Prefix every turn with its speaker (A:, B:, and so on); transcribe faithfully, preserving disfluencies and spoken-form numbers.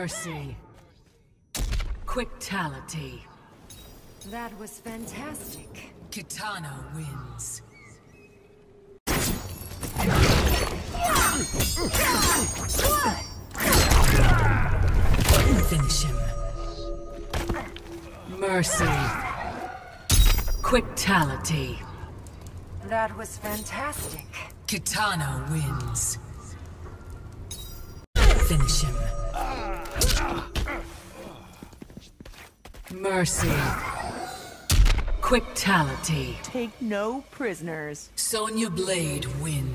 A: Mercy. Quitality.
B: That was fantastic.
A: Kitana wins. Finish him. Mercy. Quitality.
B: That was fantastic.
A: Kitana wins. Finish him. Mercy. Quitality.
C: Take no prisoners.
A: Sonya Blade wins.